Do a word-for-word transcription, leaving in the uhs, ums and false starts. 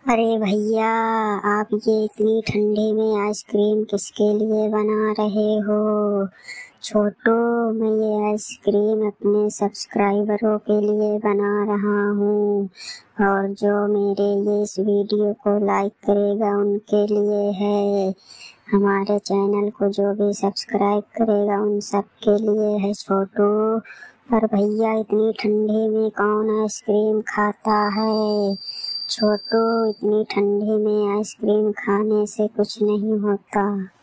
अरे भैया, आप ये इतनी ठंडी में आइसक्रीम किसके लिए बना रहे हो? छोटू, मैं ये आइसक्रीम अपने सब्सक्राइबरों के लिए बना रहा हूँ और जो मेरे ये इस वीडियो को लाइक करेगा उनके लिए है। हमारे चैनल को जो भी सब्सक्राइब करेगा उन सब के लिए है छोटू। पर भैया, इतनी ठंडी में कौन आइसक्रीम खाता है? छोटू, इतनी ठंडी में आइसक्रीम खाने से कुछ नहीं होता।